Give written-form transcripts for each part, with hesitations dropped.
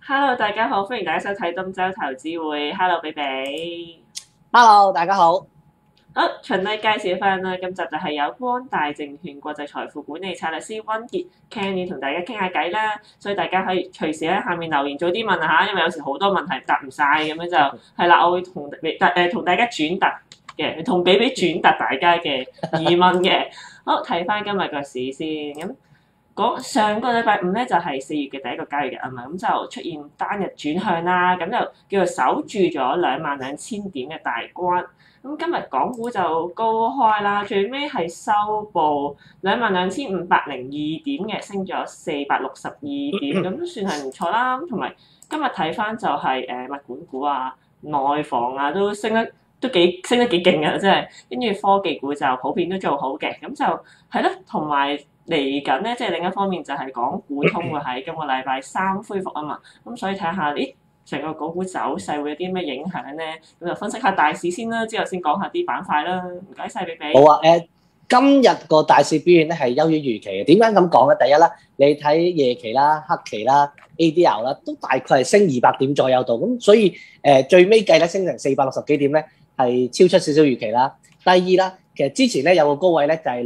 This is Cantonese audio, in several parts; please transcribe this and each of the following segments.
Hello，大家好，歡迎大家收睇東周投資會。Hello，比比。 Hello，大家好。 好，循例介紹翻啦。今集就係有光大證券國際財富管理策略師溫傑 Kenny 同大家傾下偈啦。所以大家可以隨時喺下面留言早啲問下，因為有時好多問題答唔晒咁樣就係啦。我會同大家轉達嘅，同比比轉達大家嘅疑問嘅。好，睇翻今日個市先咁。上個禮拜五咧就係4月嘅第一個交易日啊嘛，咁就出現單日轉向啦，咁就叫做守住咗22,000點嘅大關。咁今日港股就高開啦，最尾係收報22,502點嘅，升咗462點，咁都算係唔錯啦。同埋今日睇翻就係物管股啊、內房啊都升得幾勁啊，真係。跟住科技股就普遍都做好嘅，咁就係咯，同埋。嚟緊咧，即係另一方面就係港股通會喺今個禮拜三恢復啊嘛，咁所以睇下成個港股走勢會有啲咩影響咧，咁就分析下大市先啦，之後先講下啲板塊啦。唔該晒，比比。 好啊，今日個大市表現咧係優於預期嘅。點解咁講咧？第一啦，你睇夜期啦、黑期啦、ADR 啦，都大概係升200點左右度，咁所以最尾計咧升成460幾點咧，係超出少少預期啦。第二啦。其實之前咧有個高位咧就係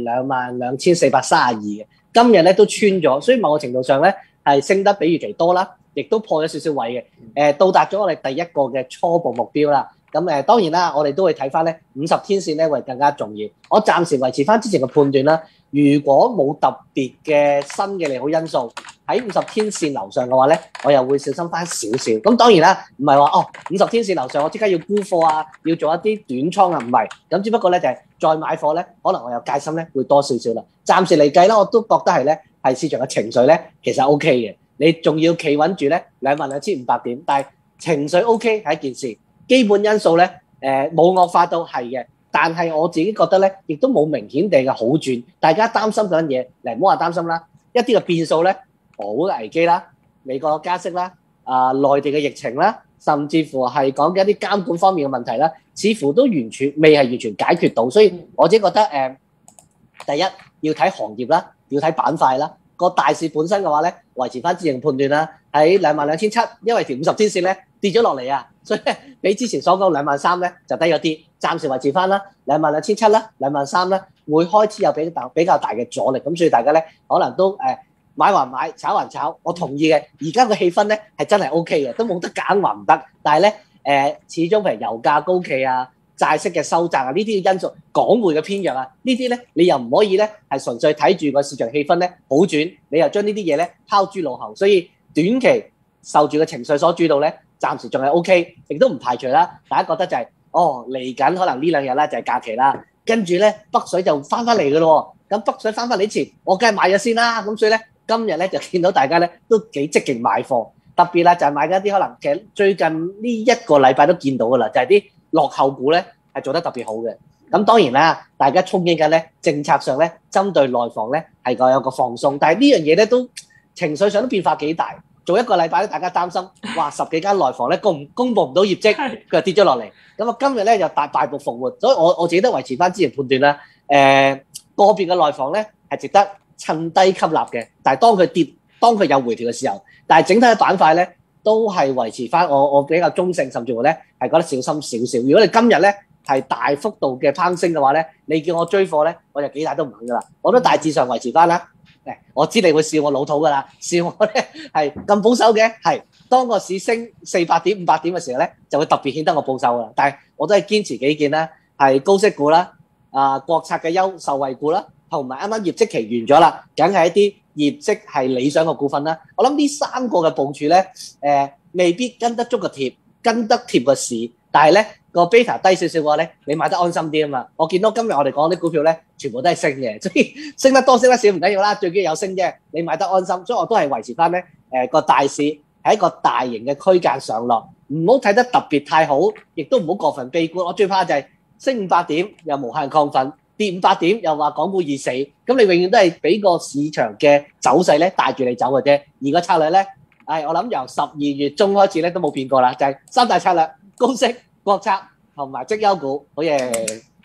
22,432嘅，今日咧都穿咗，所以某個程度上咧係升得比預期多啦，亦都破咗少少位嘅，到達咗我哋第一個嘅初步目標啦。咁當然啦，我哋都會睇翻咧50天線咧會更加重要。我暫時維持翻之前嘅判斷啦，如果冇特別嘅新嘅利好因素喺50天線樓上嘅話咧，我又會小心翻少少。咁當然啦，唔係話50天線樓上我即刻要沽貨啊，要做一啲短倉啊，唔係。咁只不過咧就係再買貨咧，可能我有戒心咧會多少少啦。暫時嚟計啦，我都覺得係咧係市場嘅情緒咧其實 OK 嘅。你仲要企穩住咧22,500點，但係情緒 OK 係一件事。基本因素咧，冇惡化到係嘅，但係我自己覺得咧，亦都冇明顯地嘅好轉。大家擔心嗰樣嘢，唔好話擔心啦，一啲嘅變數咧，俄烏嘅危機啦、美國加息啦、內地嘅疫情啦，甚至乎係講緊一啲監管方面嘅問題啦，似乎都未係完全解決到。所以我自己覺得第一要睇行業啦，要睇板塊啦。個大市本身嘅話咧，維持翻自認判斷啦，喺22,700，因為條50天線咧跌咗落嚟啊，所以比之前所講23,000咧就低咗啲，暫時維持翻啦，22,700啦，23,000啦，會開始有比較大嘅阻力，咁所以大家咧可能都買還買，炒還炒，我同意嘅。而家個氣氛咧係真係 OK 嘅，都冇得揀話唔得，但係咧始終譬如油價高企啊。債息嘅收窄啊，呢啲因素，港匯嘅偏弱啊，呢啲咧你又唔可以咧係純粹睇住個市場氣氛咧好轉，你又將呢啲嘢咧拋諸腦後，所以短期受住個情緒所主導咧，暫時仲係 OK，亦都唔排除啦。大家覺得就係嚟緊可能呢2日啦就係假期啦，跟住咧北水就翻嚟嘅咯喎，咁北水翻嚟前，我梗係買咗先啦，咁所以咧今日咧就見到大家咧都幾積極買貨，特別啦就係買緊一啲可能其實最近呢一個禮拜都見到嘅啦，就係啲落後股咧係做得特別好嘅，咁當然啦，大家憧憬緊咧政策上咧針對內房咧係有個放鬆，但係呢樣嘢咧都情緒上都變化幾大。做一個禮拜咧，大家擔心，哇10幾間內房咧公佈唔到業績，佢就跌咗落嚟。咁啊今日咧就大步復活，所以我自己都維持翻之前判斷啦。個別嘅內房咧係值得趁低吸納嘅，但係當佢跌、當佢有回調嘅時候，但係整體嘅板塊咧都係維持翻我比較中性，甚至乎咧係覺得小心少少。如果你今日咧係大幅度嘅攀升嘅話咧，你叫我追貨咧，我就幾大都唔肯噶啦。我都大致上維持翻啦。我知你會笑我老土噶啦，笑我咧係咁保守嘅，係當個市升400點、500點嘅時候咧，就會特別顯得我保守啦。但係我都係堅持己見啦，係高息股啦、國策嘅受惠股啦，同埋啱啱業績期完咗啦，梗係一啲業績係理想嘅股份啦。我諗呢3個嘅部署咧，未必跟得足個貼，跟得貼個市，但係咧個 beta 低少少嘅話咧，你買得安心啲啊嘛。我見到今日我哋講啲股票咧，全部都係升嘅，所以升得多升得少唔緊要啦，最緊要有升啫。你買得安心，所以我都係維持翻咧個大市係一個大型嘅區間上落，唔好睇得特別太好，亦都唔好過分悲觀。我最怕就係升500點又無限亢奮，跌500點又話港股已死，咁你永遠都係俾個市場嘅走勢咧帶住你走嘅啫。而個策略咧，我諗由12月中開始咧都冇變過啦，就係3大策略：高息、國策同埋績優股。好嘢！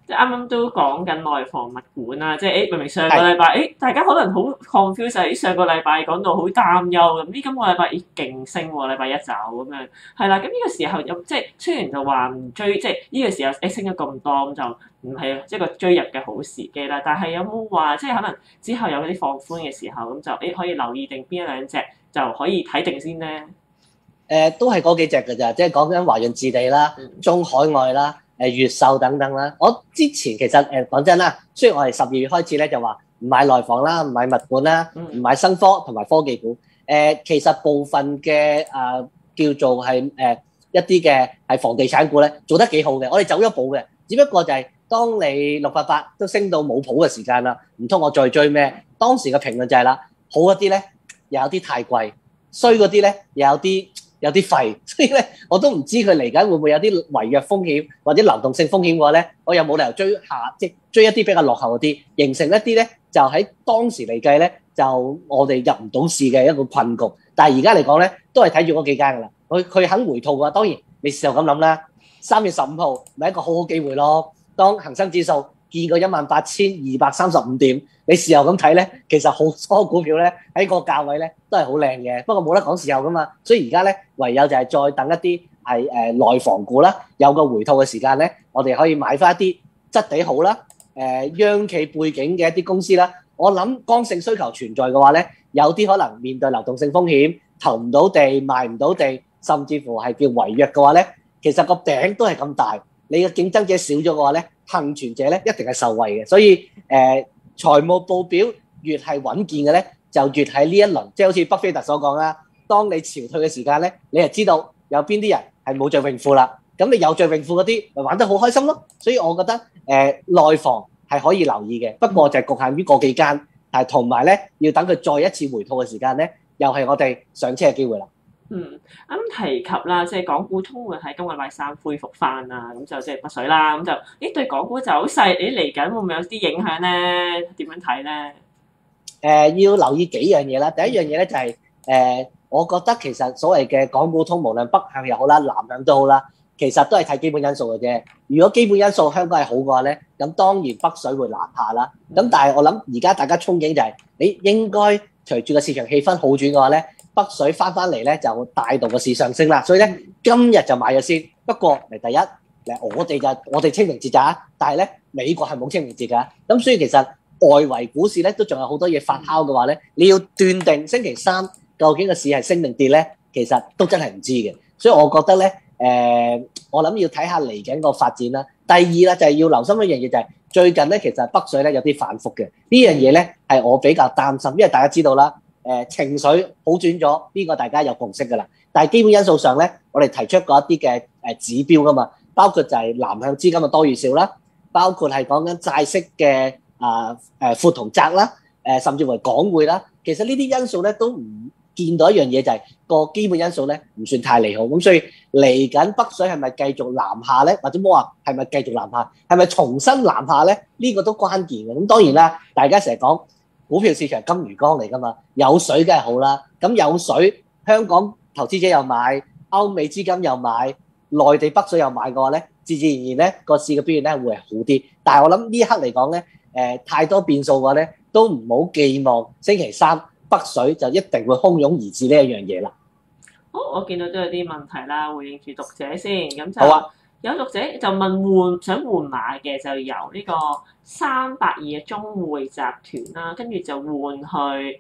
即係啱啱都講緊內房物管啦，即係明明上個禮拜大家可能好 confuse 誒，上個禮拜講到好擔憂咁，今個禮拜勁升喎，禮拜一走咁樣，係啦，咁呢個時候有即係雖然就話唔追，即係呢個時候升咗咁多咁就唔係一個追入嘅好時機啦。但係有冇話即係可能之後有啲放寬嘅時候咁就可以留意定邊一兩隻就可以睇定先咧？ 都係嗰幾隻㗎咋，即係講緊華潤置地啦、中海外啦、越秀等等啦。我之前其實講真啦，雖然我係12月開始咧就話唔買內房啦、唔買物管啦、唔買新科同埋科技股。其實部分嘅叫做係一啲嘅係房地產股咧做得幾好嘅，我哋走咗步嘅。只不過就係當你688都升到冇譜嘅時間啦，唔通我再追咩？當時嘅評論就係啦，好嗰啲咧又有啲太貴，衰嗰啲咧又有啲廢，所以咧我都唔知佢嚟緊會唔會有啲違約風險或者流動性風險嘅話咧，我又冇理由追一啲比較落後嗰啲，形成一啲咧就喺當時嚟計咧就我哋入唔到市嘅一個困局。但係而家嚟講咧，都係睇住嗰幾間㗎啦。佢肯回吐嘅話，當然你事後咁諗啦，3月15號咪一個好好機會咯。當恒生指數見過18,235點，你事後咁睇咧，其實好多股票咧喺個價位咧都係好靚嘅，不過冇得講事後噶嘛，所以而家咧唯有就係再等一啲係內房股啦，有個回吐嘅時間咧，我哋可以買翻一啲質地好啦，央企背景嘅一啲公司啦。我諗剛性需求存在嘅話咧，有啲可能面對流動性風險，投唔到地，賣唔到地，甚至乎係叫違約嘅話咧，其實個餅都係咁大。你嘅競爭者少咗嘅話咧，幸存者咧一定係受惠嘅，所以財務報表越係穩健嘅咧，就越喺呢一輪，即係好似巴菲特所講啦，當你潮退嘅時間咧，你就知道有邊啲人係冇着泳褲啦，咁你有着泳褲嗰啲咪玩得好開心咯。所以我覺得內房係可以留意嘅，不過就係局限於嗰幾間，但係同埋咧要等佢再一次回吐嘅時間咧，又係我哋上車嘅機會啦。 啱提及啦，即係港股通會喺今個禮拜3恢復翻啦，咁就即係北水啦，咁就對港股走勢，嚟緊會唔會有啲影響咧？點樣睇咧？ 要留意幾樣嘢啦。第一樣嘢咧就係我覺得其實所謂嘅港股通，無論北向又好啦，南向都好啦，其實都係睇基本因素嘅啫。如果基本因素香港係好嘅話咧，咁當然北水會南下啦。咁但係我諗而家大家憧憬就係，你應該隨住個市場氣氛好轉嘅話咧，北水翻嚟咧就帶動個市上升啦。所以咧今日就買咗先。不過第一我哋清明節咋，但係咧美國係冇清明節㗎。咁所以其實外圍股市咧都仲有好多嘢發酵嘅話咧，你要斷定星期三究竟個市係升定跌咧，其實都真係唔知嘅。所以我覺得咧我諗要睇下嚟緊個發展啦。第二啦就係要留心一樣嘢，就係最近咧其實北水咧有啲反覆嘅，呢樣嘢咧係我比較擔心，因為大家知道啦。情緒好轉咗，呢個大家有共識㗎啦。但係基本因素上咧，我哋提出過一啲嘅指標㗎嘛，包括就係南向資金嘅多與少啦，包括係講緊債息嘅闊同窄啦，甚至乎港匯啦。其實呢啲因素咧都唔見到一樣嘢，就係個基本因素咧唔算太利好。咁所以嚟緊北水係咪繼續南下咧？或者冇話係咪繼續南下？係咪重新南下咧？呢個都關鍵嘅。咁當然啦，大家成日講股票市場金魚缸嚟㗎嘛，有水梗係好啦。咁有水，香港投資者又買，歐美資金又買，內地北水又買嘅話咧，自然而然咧個市嘅表現咧會係好啲。但係我諗呢一刻嚟講咧，太多變數嘅話咧，都唔好寄望星期三北水就一定會洶湧而至呢一樣嘢啦。 好，我見到都有啲問題啦，回應住讀者先。咁就好啊。 有讀者就問想換碼嘅，就由呢個382嘅中匯集團啦，跟住就換去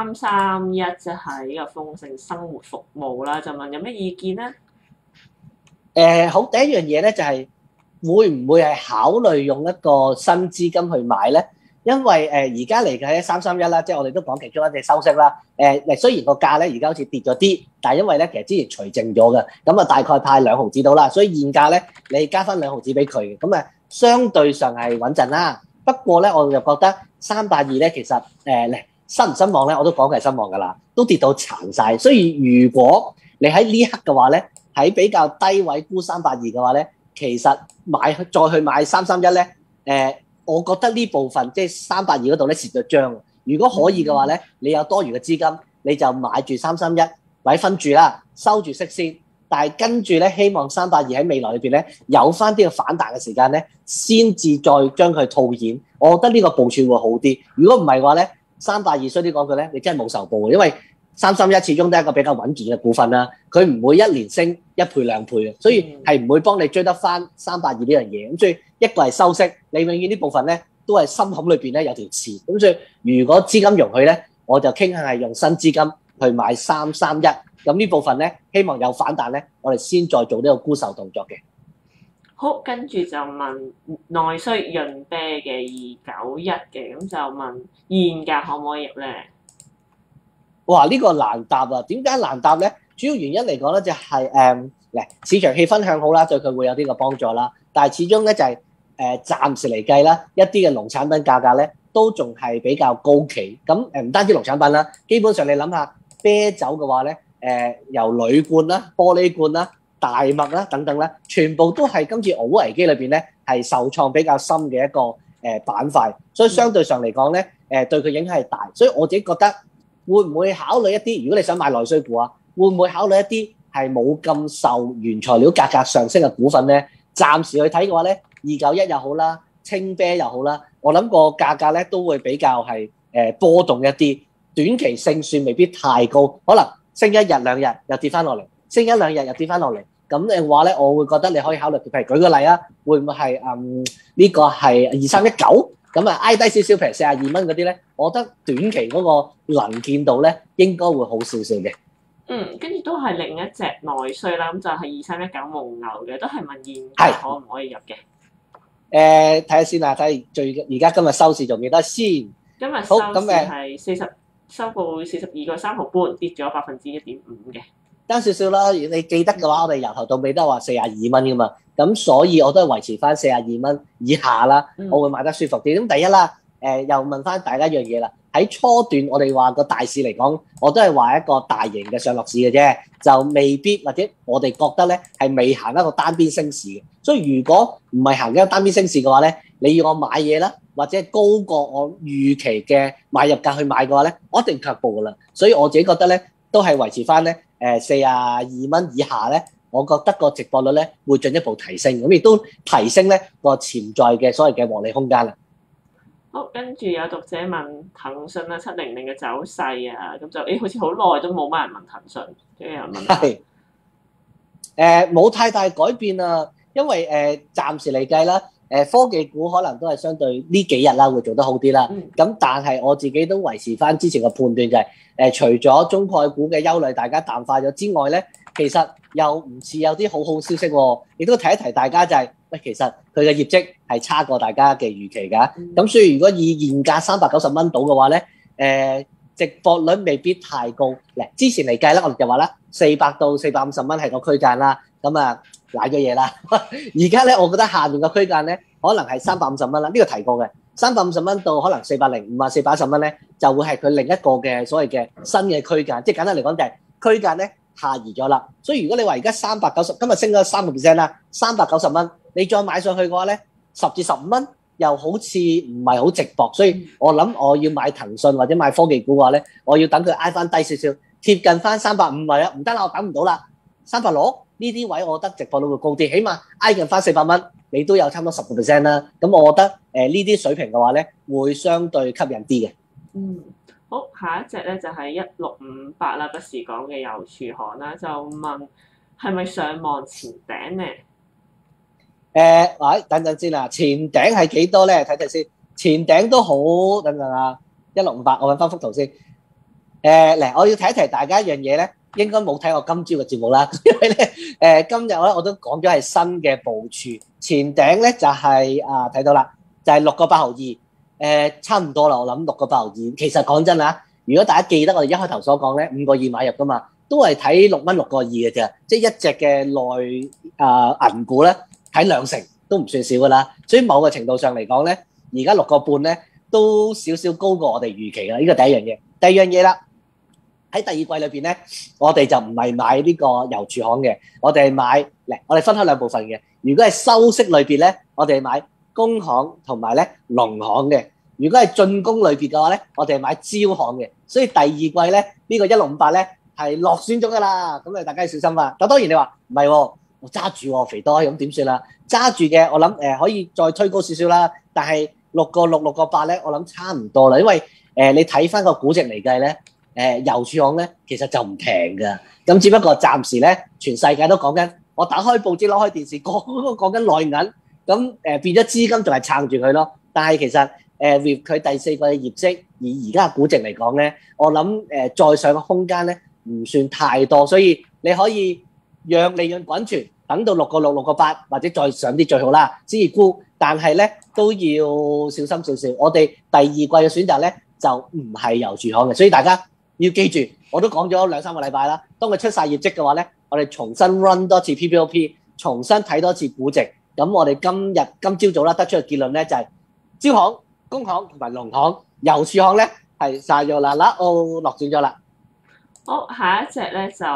331，即係呢個豐盛生活服務啦。就問有咩意見咧？ 好，第一樣嘢咧就係會唔會係考慮用一個新資金去買咧？因為而家嚟嘅331啦，即係我哋都講其中一隻收息啦。雖然個價咧而家好似跌咗啲，但係因為咧其實之前除淨咗嘅，咁啊大概派2毫子到啦，所以現價咧你加翻2毫子俾佢嘅，咁啊相對上係穩陣啦。不過咧我就覺得382咧其實失唔失望咧，我都講佢係失望㗎啦，都跌到殘晒。所以如果你喺呢一刻嘅話咧，喺比較低位沽382嘅話咧，其實再去買331咧，我覺得呢部分即係382嗰度咧蝕咗張。如果可以嘅話咧，你有多餘嘅資金，你就買住331，或者分住啦，收住息先。 但係跟住咧，希望382喺未來裏邊咧有翻啲嘅反彈嘅時間咧，先至再將佢套現。我覺得呢個部署會好啲。如果唔係嘅話咧，382衰啲講句咧，你真係冇仇報嘅，因為331始終都係一個比較穩健嘅股份啦，佢唔會一年升1倍2倍嘅，所以係唔會幫你追得翻382呢樣嘢。咁所以一個係收息，你永遠呢部分咧都係心口裏邊咧有條刺。咁所以如果資金容許咧，我就傾向係用新資金去買331。咁呢部分咧，希望有反彈咧，我哋先再做呢個沽售動作嘅。 好，跟住就問內需潤啤嘅291嘅，咁就問現價可唔可以入咧？ 哇！呢個難答啊！點解難答咧？主要原因嚟講咧，就係市場氣氛向好啦，對佢會有啲個幫助啦。但係始終咧就係暫時嚟計啦，一啲嘅農產品價格咧都仲係比較高企。咁唔單止農產品啦，基本上你諗下啤酒嘅話咧，由鋁罐啦、玻璃罐啦、大麥啦等等啦，全部都係今次俄烏危機裏邊咧係受創比較深嘅一個板塊，所以相對上嚟講咧對佢影響係大。所以我自己覺得會唔會考慮一啲，如果你想買內需股啊，會唔會考慮一啲係冇咁受原材料價格上升嘅股份咧？暫時去睇嘅話咧，291又好啦，青啤又好啦，我諗個價格咧都會比較係波動一啲，短期勝算未必太高，可能升1日2日又跌翻落嚟，升1、2日又跌翻落嚟，咁嘅話咧，我會覺得你可以考慮，譬如舉個例啊，會唔會係呢個係2319咁啊，挨低少少，譬如42蚊嗰啲咧，我覺得短期嗰個能見度咧應該會好少少嘅。 跟住都係另一隻內需啦，咁就係2319蒙牛嘅，都係問現價可唔可以入嘅？ 睇下先啊，睇而家今日收市仲幾多先？ 今日收市係收報42個3毫半，跌咗1.5%嘅。 單少少啦，如果你記得嘅話，我哋由頭到尾都係話42蚊噶嘛，咁所以我都係維持翻42蚊以下啦，我會買得舒服啲。咁第一啦，又問翻大家一樣嘢啦，喺初段我哋話個大市嚟講，我都係話一個大型嘅上落市嘅啫，就未必或者我哋覺得咧係未行一個單邊升市嘅。所以如果唔係行緊一個單邊升市嘅話咧，你要我買嘢啦，或者高過我預期嘅買入價去買嘅話咧，我一定卻步噶啦。所以我自己覺得咧，都係維持翻咧42蚊以下咧，我覺得個值博率咧會進一步提升，咁亦都提升咧個潛在嘅所謂嘅獲利空間啦。 好，跟住有讀者問騰訊啊700嘅走勢啊，咁就好似好耐都冇乜人問騰訊，跟住有人問係冇太大改變啊，因為暫時嚟計啦，科技股可能都係相對呢幾日啦會做得好啲啦。咁但係我自己都維持翻之前嘅判斷就係除咗中概股嘅憂慮大家淡化咗之外咧，其實又唔似有啲好好消息喎，亦都提一提大家就係其實佢嘅業績係差過大家嘅預期㗎。咁所以如果以現價390蚊到嘅話咧，值博率未必太高。之前嚟計咧，我哋就話啦，400到450蚊係個區間啦，咁啊賴咗嘢啦。而家咧，我覺得下面個區間咧，可能係350蚊啦。呢個提過嘅350蚊到可能405啊410蚊咧，就會係佢另一個嘅所謂嘅新嘅區間。即係簡單嚟講就係區間咧下移咗啦。所以如果你話而家390，今日升咗3%啦，390蚊，你再買上去嘅話咧，10至15蚊又好似唔係好值博。所以我諗我要買騰訊或者買科技股嘅話咧，我要等佢挨翻低少少，貼近翻350位啦。唔得啦，我等唔到啦，360呢啲位我覺得值博率會高啲，起碼挨近翻400蚊，你都有差唔多10%啦。咁我覺得呢啲水平嘅話咧，會相對吸引啲嘅。 好，下一隻咧就係1658啦，不時講嘅郵儲行啦，就問係咪上望前頂咧？ 等陣先啦，前頂係幾多咧？睇睇先，前頂都好，等陣啊，1658，我揾翻幅圖先。我要提一提大家一樣嘢咧，應該冇睇我今朝嘅節目啦，因為咧今日咧我都講咗係新嘅部署，前頂咧就係睇到啦，就係6個8毫2，差唔多啦，我諗6個8毫2。其實講真啊，如果大家記得我哋一開頭所講咧，5個2買入噶嘛，都係睇6蚊6個2嘅啫，即係一隻嘅內銀股咧睇2成都唔算少噶啦。所以某個程度上嚟講咧，而家6個半咧都少少高過我哋預期啦。呢個第一樣嘢，第二樣嘢啦。喺第二季裏邊咧，我哋就唔係買呢個郵儲行嘅，我哋係買我哋分開兩部分嘅。如果係收息類別咧，我哋係買工行同埋咧農行嘅；如果係進攻類別嘅話咧，我哋係買招行嘅。所以第二季咧呢個1658咧係落選咗㗎啦，咁大家要小心啊！咁當然你話唔係喎，我揸住喎肥多，咁點算啦？揸住嘅我諗可以再推高少少啦，但係6個6、6個8咧，我諗差唔多啦，因為你睇翻個估值嚟計咧，郵儲行咧其實就唔平㗎，咁只不過暫時咧全世界都講緊，我打開報紙攞開電視，個個都講緊內銀，咁變咗資金仲係撐住佢咯，但係其實with 佢第4季嘅業績，以而家嘅估值嚟講咧，我諗再上嘅空間咧唔算太多，所以你可以讓利潤滾存，等到6個6、6個8或者再上啲最好啦，先至沽。但係咧都要小心少少。我哋第2季嘅選擇咧就唔係郵儲行嘅，所以大家要記住，我都講咗2-3個禮拜啦。當佢出晒業績嘅話咧，我哋重新 run 多次 PPOP， 重新睇多次估值。咁我哋今朝早啦得出嘅結論咧就係招行、工行同埋農行、郵儲行咧係晒咗啦，落選咗啦。 好，下一隻咧就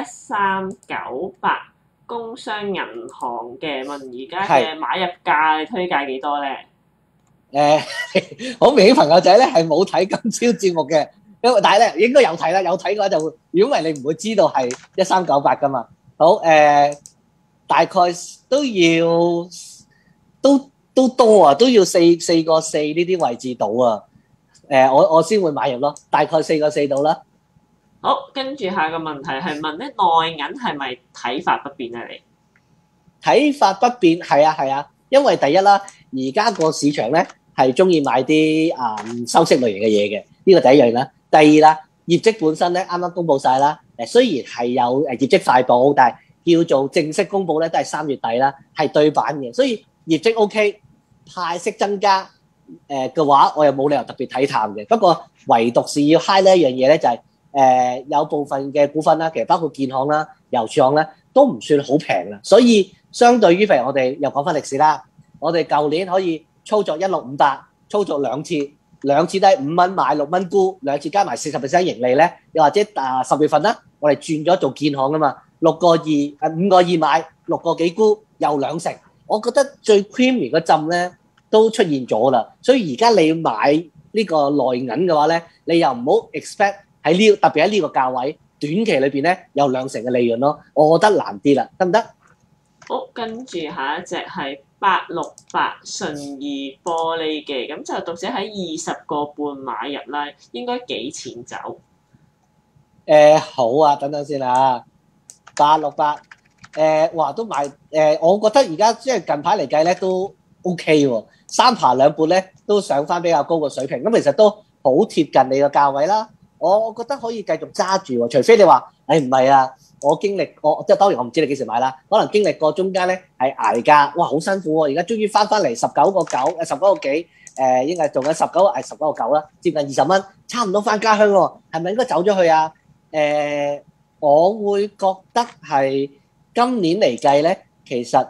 1398工商銀行嘅，問而家嘅買入價，你推介幾多咧？ 好明顯朋友仔咧係冇睇今朝節目嘅，因為但係咧應該有睇啦，有睇嘅話就會，如果唔係你唔會知道係1398噶嘛。好大概都要都多啊，都要4個4呢啲位置到啊。我先會買入咯，大概4個4到啦。 好，跟住下個問題係問咧內銀係咪睇法不變啊？你睇法不變係啊，因為第一啦，而家個市場咧係中意買啲收息類型嘅嘢嘅，呢個第一樣啦。第二啦，業績本身咧啱啱公佈晒啦，雖然係有業績快報，但係叫做正式公佈咧都係3月底啦，係對版嘅，所以業績 OK，派息增加嘅話，我又冇理由特別睇淡嘅。不過唯獨是要 high 呢一樣嘢咧，就係有部分嘅股份啦，其實包括建行啦、郵儲行咧，都唔算好平啦。所以相對於譬如我哋又講翻歷史啦，我哋舊年可以操作1658，操作兩次都係5蚊買6蚊沽，兩次加埋40% 盈利咧。又或者10月份啦，我哋轉咗做建行啊嘛，5個2買6個幾沽，又2成。我覺得最 creamy 嗰陣咧都出現咗啦。所以而家你買呢個內銀嘅話咧，你又唔好 expect。特別喺呢個價位，短期裏邊咧有2成嘅利潤咯，我覺得難啲啦，得唔得？ 好，跟住下一隻係868信義玻璃嘅，咁就讀者喺20個半買入啦，應該幾錢走？ 好啊，等等先啦，868，哇都買，我覺得而家即係近排嚟計咧都 OK 喎，3爬2半咧都上翻比較高嘅水平，咁其實都好貼近你個價位啦。我覺得可以繼續揸住喎，除非你話，唔係啊，我經歷過，即係當然我唔知你幾時買啦，可能經歷過中間咧係捱價，哇好辛苦喎，而家終於翻嚟19個9，19個幾，應該做緊19個9啦，接近20蚊，差唔多翻家鄉喎，係咪應該走咗去啊？我會覺得係今年嚟計咧，其實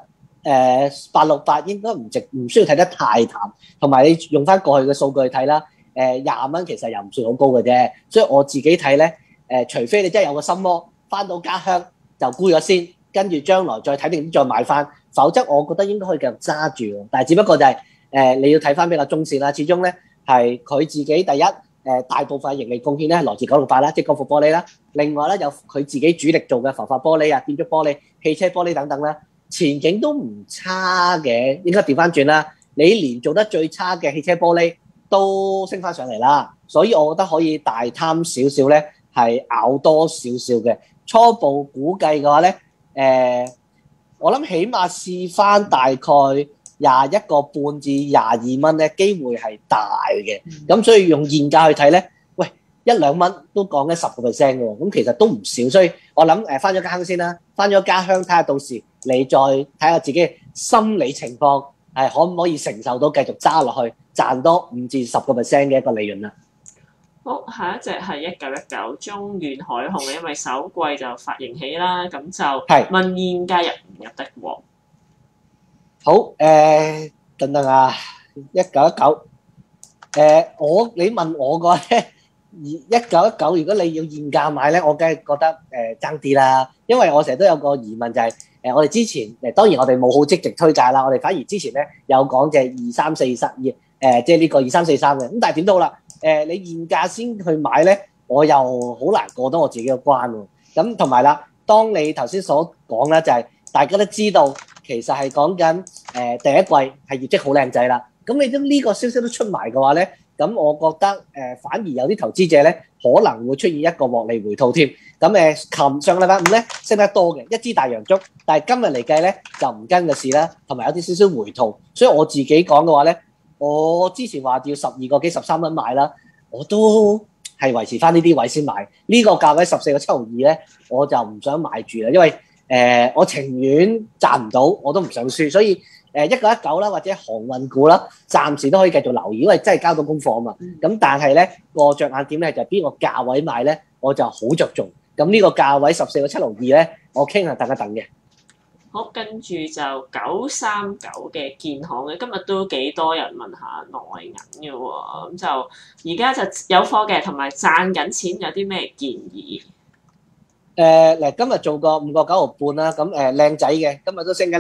868應該唔需要睇得太淡，同埋你用翻過去嘅數據睇啦。20蚊其實又唔算好高嘅啫，所以我自己睇咧，除非你真係有個心魔，翻到家鄉就沽咗先，跟住將來再睇定啲再買翻，否則我覺得應該可以繼續揸住。但係只不過就係你要睇翻比較中線啦，始終咧係佢自己第一大部分盈利貢獻咧係來自968啦，即係光伏玻璃啦，另外咧有佢自己主力做嘅浮法玻璃啊、建築玻璃、汽車玻璃等等啦，前景都唔差嘅，應該調翻轉啦。你連做得最差嘅汽車玻璃都升翻上嚟啦，所以我覺得可以大貪少少咧，係咬多少少嘅。初步估計嘅話咧，我諗起碼試翻大概21個半至22蚊咧，機會係大嘅。咁所以用現價去睇咧，喂1-2蚊都講緊10% 嘅喎，咁其實都唔少。所以我諗翻咗家鄉先啦，翻咗家鄉睇下到時你再睇下自己心理情況係可唔可以承受到繼續揸落去。賺多5至10% 嘅一個利潤啦。 好，下一隻係1919中遠海控嘅，因為首季就發盈喜啦，咁就問現價入唔入得喎？ 好，等等啊，1919，你問我個咧，1919如果你要現價買咧，我梗係覺得爭啲啦，因為我成日都有個疑問就係、我哋之前當然我哋冇好積極推介啦，我哋反而之前咧有講隻2343即係呢個2343嘅，咁但係點都好啦，你現價先去買咧， 我又好難過到我自己嘅關喎。咁同埋啦，當你頭先所講咧，就係大家都知道，其實係講緊第一季係業績好靚仔啦。咁你都呢個消息都出埋嘅話咧，咁我覺得反而有啲投資者咧可能會出現一個獲利回吐添。咁上個禮拜五咧升得多嘅一支大陽燭，但係今日嚟計咧就唔跟嘅事啦，同埋有啲少少回吐。所以我自己講嘅話咧，我之前話要12個幾13蚊買啦，我都係維持翻呢啲位先買。呢個價位14.72咧，我就唔想買住啦，因為我情願賺唔到，我都唔想輸。所以1919啦，或者航運股啦，暫時都可以繼續留意，因為真係交到功課啊嘛。咁但係咧個着眼點咧就係邊個價位買咧，我就好着重。咁呢個價位14.762咧，我傾下等一等嘅。 好，跟住就939嘅建行嘅，今日都幾多人問下內銀嘅喎，咁就而家就有貨嘅，同埋賺緊錢，有啲咩建議？ 今日做個5個9毫半啦，咁靚仔嘅，今日都升緊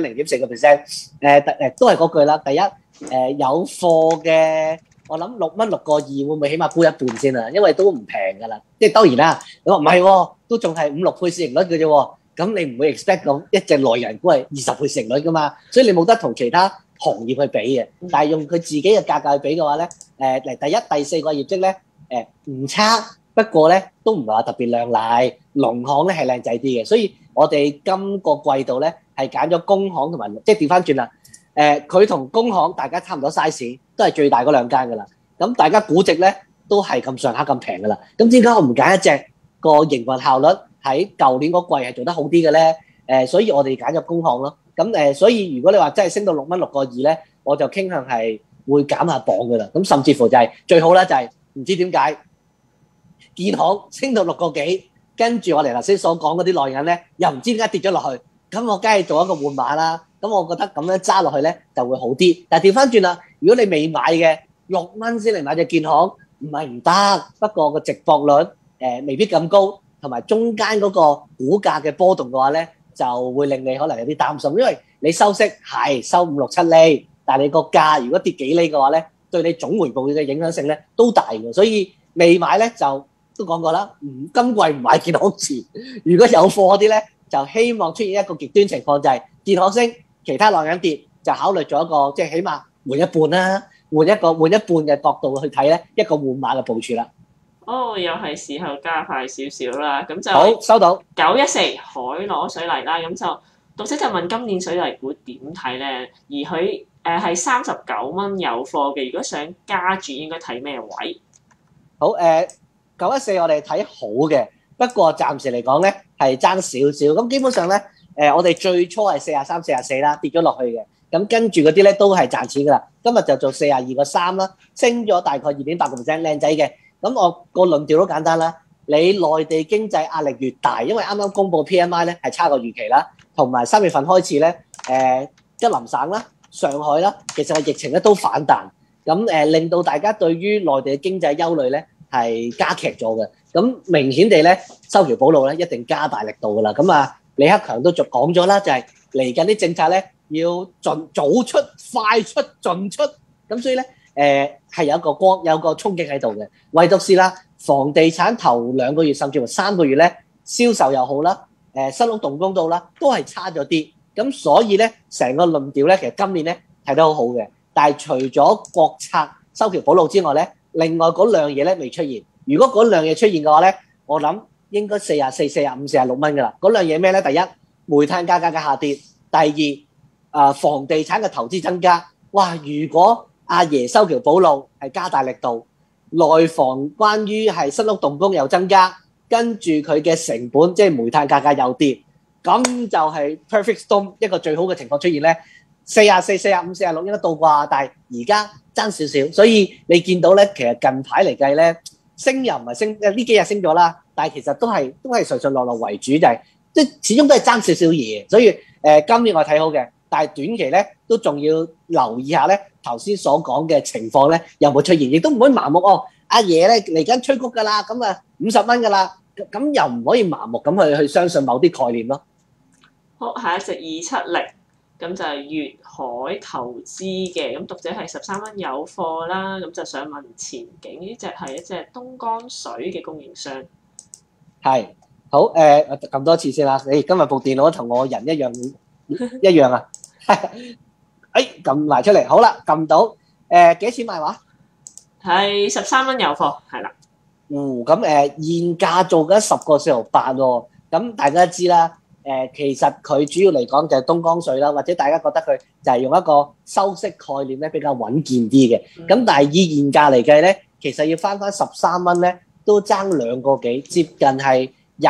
0.4%，都係嗰句啦。第一有貨嘅，我諗6蚊6個2會唔會起碼沽一半先啊？因為都唔平㗎啦，即係當然啦。你話唔係喎，都仲係5-6倍市盈率嘅啫喎。咁你唔會 expect 到一隻內銀股係20倍市盈率㗎嘛？所以你冇得同其他行業去比嘅。但係用佢自己嘅價格去比嘅話咧，第一第四個業績咧，唔差，不過咧都唔係話特別亮麗。農行咧係靚仔啲嘅，所以我哋今個季度咧係揀咗工行同埋，即係調翻轉啦。佢同工行大家差唔多 size， 都係最大嗰兩間㗎啦。咁大家估值咧都係咁上下咁平㗎啦。咁點解我唔揀一隻個營運效率喺舊年嗰季係做得好啲嘅咧？所以我哋揀咗工行咯。咁所以如果你話真係升到6蚊6個2咧，我就傾向係會減下磅㗎啦。咁甚至乎就係最好咧，就係唔知點解建行升到6個幾。跟住我哋頭先所講嗰啲內銀咧，又唔知點解跌咗落去，咁我梗係做一個換碼啦。咁我覺得咁樣揸落去咧就會好啲。但係調翻轉啦，如果你未買嘅6蚊先嚟買隻建行，唔係唔得，不過個值博率未必咁高，同埋中間嗰個股價嘅波動嘅話咧，就會令你可能有啲擔心，因為你收息係收5、6、7厘，但係你個價如果跌幾厘嘅話咧，對你總回報嘅影響性咧都大嘅，所以未買咧就。都講過啦，今季唔買建行住。如果有貨嗰啲咧，就希望出現一個極端情況，就係建行升，其他內銀跌，就考慮咗一個即係起碼換一半啦，換一半嘅角度去睇咧，一個換馬嘅部署啦。 哦，又係時候加快少少啦，咁就好收到 914海螺水泥啦，咁就讀者就問今年水泥股點睇咧？而佢係39蚊有貨嘅，如果想加注應該睇咩位？ 好914我哋睇好嘅，不過暫時嚟講咧係爭少少。咁基本上咧，我哋最初係43、44啦，跌咗落去嘅。咁跟住嗰啲咧都係賺錢㗎啦。今日就做42個3啦，升咗大概2.8%，靚仔嘅。咁我個論調都簡單啦。你內地經濟壓力越大，因為啱啱公佈 PMI 咧係差過預期啦，同埋3月份開始咧，吉林省啦、上海啦，其實係疫情咧都反彈，咁令到大家對於內地嘅經濟憂慮咧，係加劇咗嘅，咁明顯地咧，修橋補路咧一定加大力度噶啦。咁李克強都講咗啦，就係嚟緊啲政策咧要早出、快出、盡出，咁所以咧係有個衝擊喺度嘅。唯獨是啦，房地產頭2個月甚至乎3個月咧銷售又好啦，新屋動工度啦都係差咗啲，咁所以咧成個論調咧其實今年咧睇得好好嘅，但係除咗國策修橋補路之外咧。另外嗰兩嘢咧未出現，如果嗰兩嘢出現嘅話咧，我諗應該44、45、46蚊㗎啦。嗰兩嘢咩咧？第一，煤炭價格嘅下跌；第二，房地產嘅投資增加。哇！如果阿爺修橋補路係加大力度，內房關於係新屋動工又增加，跟住佢嘅成本即係煤炭價格又跌，咁就係 perfect storm 一個最好嘅情況出現咧。44、45、46應該到啩，但係而家爭少少，所以你見到咧，其實近排嚟計咧，升又唔係升，呢幾日升咗啦，但係其實都係順順落落為主，就係即係始終都係爭少少嘢，所以今年我睇好嘅，但係短期咧都仲要留意下咧頭先所講嘅情況咧有冇出現，亦都唔可以盲目哦。阿爺咧嚟緊催谷㗎啦，咁50蚊㗎啦，咁又唔可以盲目咁去相信某啲概念咯。 好，下一隻270。 咁就係粵海投資嘅，咁讀者係13蚊有貨啦，咁就想問前景，呢隻係一隻東江水嘅供應商。 係好撳多次先啦。你今日部電腦同我人一樣啊！撳埋出嚟，好啦，撳到幾多錢買話？ 係13蚊有貨，係啦。 咁現價做緊10.48喎。咁大家知啦，其實佢主要嚟講就係東江水啦，或者大家覺得佢就係用一個收息概念咧比較穩健啲嘅。咁但係以現價嚟計咧，其實要翻13蚊咧，都爭2個幾，接近係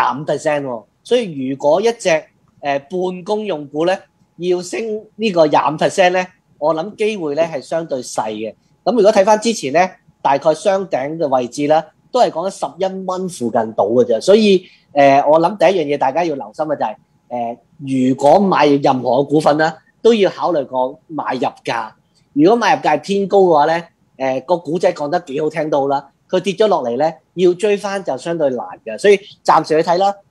25% 喎。所以如果一隻半公用股咧要升呢個25%咧，我諗機會咧係相對細嘅。咁如果睇翻之前咧，大概雙頂嘅位置啦，都係講緊11蚊附近到嘅啫。所以我諗第一樣嘢大家要留心嘅就係如果買任何嘅股份啦，都要考慮個買入價。如果買入價偏高嘅話咧，個股仔講得幾好聽都好啦，佢跌咗落嚟咧，要追翻就相對難嘅。所以暫時去睇啦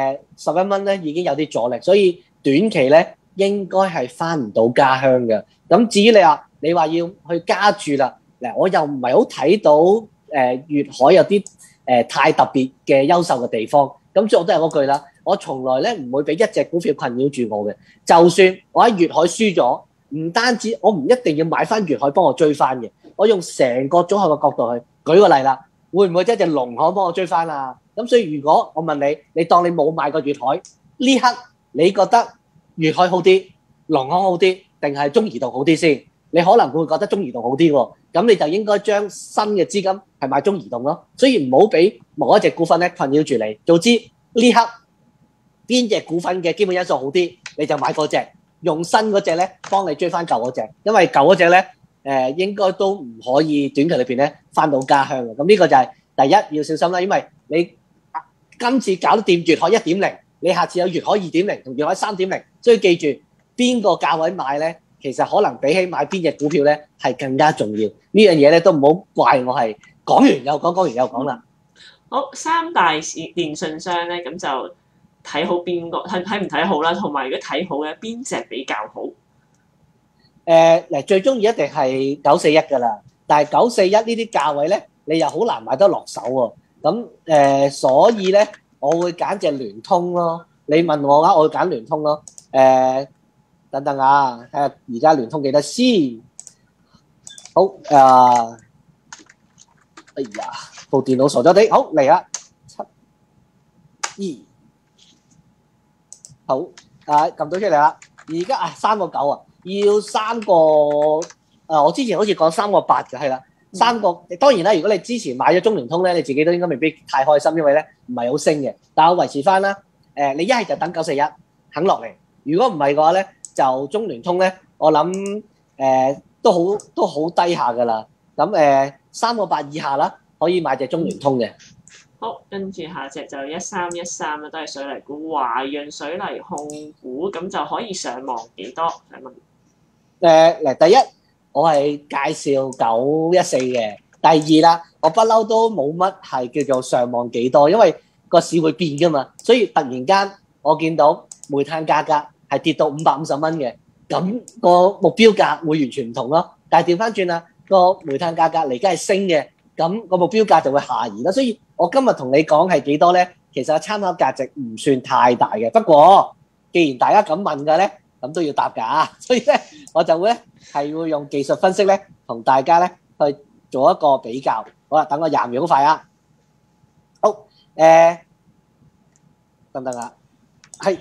，11蚊咧已經有啲阻力，所以短期咧應該係翻唔到家鄉嘅。咁至於你話要去加注啦，嗱我又唔係好睇到粵海有啲太特別嘅優秀嘅地方。咁所以我都係嗰句啦，我從來咧唔會俾一隻股票困擾住我嘅。就算我喺粵海輸咗，唔單止我唔一定要買翻粵海幫我追翻嘅，我用成個組合嘅角度去舉個例啦，會唔會即係隻農行幫我追翻啊？咁所以如果我問你，你當你冇買過粵海，呢刻你覺得粵海好啲、農行好啲，定係中移動好啲先？你可能會覺得中移動好啲喎，咁你就應該將新嘅資金係買中移動咯。所以唔好俾某一隻股份咧困擾住你。早知呢刻邊隻股份嘅基本因素好啲，你就買嗰隻，用新嗰隻咧幫你追翻舊嗰隻，因為舊嗰隻咧應該都唔可以短期裏邊咧翻到家鄉嘅。咁呢個就係第一要小心啦，因為你今次搞得掂粵海1.0，你下次有粵海2.0同粵海3.0，所以記住邊個價位買咧，其實可能比起買邊隻股票咧係更加重要。呢樣嘢咧都唔好怪我係講完又講，講完又講啦。 好，三大電訊商咧，咁就睇好邊個？睇唔睇好啦？同埋如果睇好咧，邊隻比較好？ 最中意一定係941㗎啦，但係941呢啲價位咧，你又好難買得落手喎。咁所以咧，我會揀隻聯通咯。你問我啊，我會揀聯通咯。等等啊，睇下而家聯通幾多先。好哎呀，部電腦傻咗啲。好嚟啦，7、2，好撳到出嚟啦。而家3.9啊，要3個我之前好似講3.8嘅係啦。3個當然啦，如果你之前買咗中聯通咧，你自己都應該未必太開心，因為咧唔係好升嘅。但係我維持翻啦，你一係就等941肯落嚟，如果唔係嘅話咧，就中聯通咧，我諗都好低下㗎啦。咁3.8以下啦，可以買隻中聯通嘅。 好，跟住下隻就1313啦，都係水泥股，華潤水泥控股，咁就可以上望幾多？想問第一我係介紹914嘅，第二啦，我不嬲都冇乜係叫做上望幾多，因為個市會變㗎嘛，所以突然間我見到煤炭價格係跌到550蚊嘅，咁個目標價會完全唔同咯。但係調翻轉啦，個煤炭價格嚟緊係升嘅，咁個目標價就會下移啦。所以我今日同你講係幾多咧，其實參考價值唔算太大嘅。不過既然大家咁問嘅咧，咁都要答㗎，所以咧我就會咧係會用技術分析咧同大家咧去做一個比較。好啦，等我20秒，好快啊！好，等等啊，係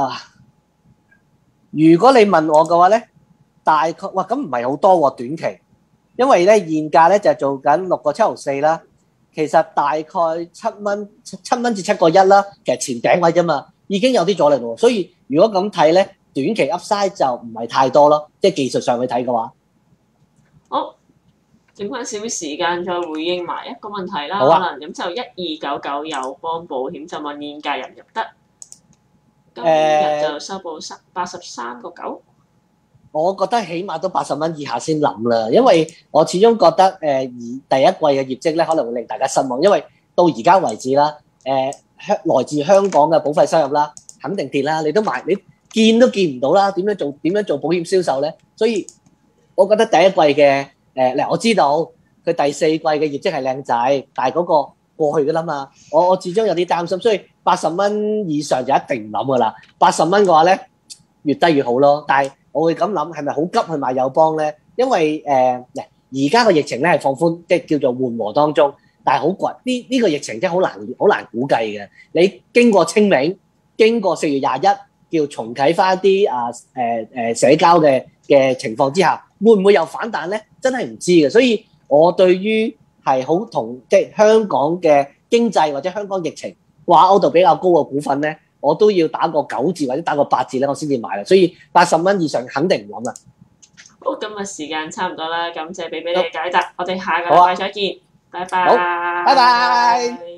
如果你問我嘅話咧，大概咁唔係好多喎，短期，因為咧現價咧就係做緊6.764啦，其實大概7蚊至7.1啦，其實前頂位啫嘛，已經有啲阻力喎。所以如果咁睇咧，短期 Upside 就唔係太多咯，即係技術上去睇嘅話。 好，剩翻少少時間再回應埋一個問題啦。 好啊， 可能咁就1299友邦保險就問現價入唔入得？今日就收報83.9。 我覺得起碼都80蚊以下先諗啦，因為我始終覺得第一季嘅業績咧可能會令大家失望，因為到而家為止啦，來自香港嘅保費收入啦，肯定跌啦。你見都見唔到啦，點樣做保險銷售咧？所以我覺得第一季嘅嗱，我知道佢第四季嘅業績係靚仔，但係嗰個過去㗎啦嘛，我始終有啲擔心，所以80蚊以上就一定唔諗㗎啦。80蚊嘅話咧，越低越好咯。但係我會咁諗，係咪好急去買友邦咧？因為而家個疫情咧係放寬，即係叫做緩和當中，但係好貴。呢個疫情真係好難估計嘅。你經過清明，經過4月21叫重啟翻啲社交嘅情況之下，會唔會有反彈咧？真係唔知嘅。所以我對於係好同即係香港嘅經濟或者香港疫情掛鈎度比較高嘅股份咧，我都要打個9字或者打個8字咧，我先至買啦。所以80蚊以上肯定唔諗啦。 好，今日時間差唔多啦，感謝比比你嘅解答，我哋下個禮拜再見，拜拜。 好，拜拜。